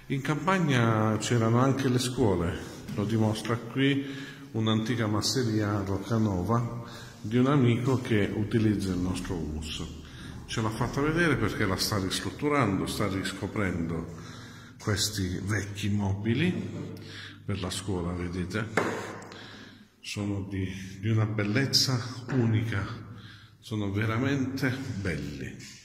In campagna c'erano anche le scuole, lo dimostra qui un'antica masseria a Roccanova di un amico che utilizza il nostro humus. Ce l'ha fatta vedere perché la sta ristrutturando, sta riscoprendo questi vecchi mobili per la scuola, vedete? Sono di una bellezza unica, sono veramente belli.